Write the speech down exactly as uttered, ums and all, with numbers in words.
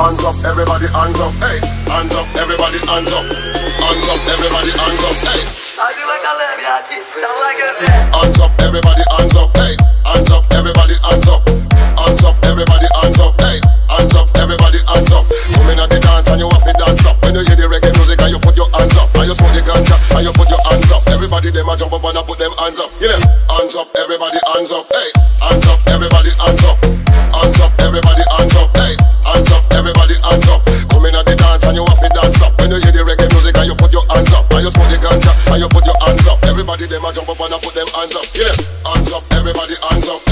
Hands up, everybody, hands up, hey. Hands up, everybody, hands up. Hands up, everybody, hands up, hey. Hands up, everybody, hands up, hey. Hands up, everybody, hands up. Hands up, everybody, hands up, hey. Hands up, everybody, hands up. Come in at the dance and you have to dance up. When you hear the reggae music and you put your hands up, and you smoke the ganja and you put your hands up. Everybody them a jump up and a put them hands up. You know, hands up, everybody, hands up, hey. Hands up, everybody, hands up. Hands up, everybody, hands up, hey. Hands up, everybody, hands up. Come in at the dance and you have to dance up. When you hear the reggae music and you put your hands up, and you smoke the ganja and you put your hands up. Everybody them a jump up and a put them hands up. You know, hands up, everybody, hands up.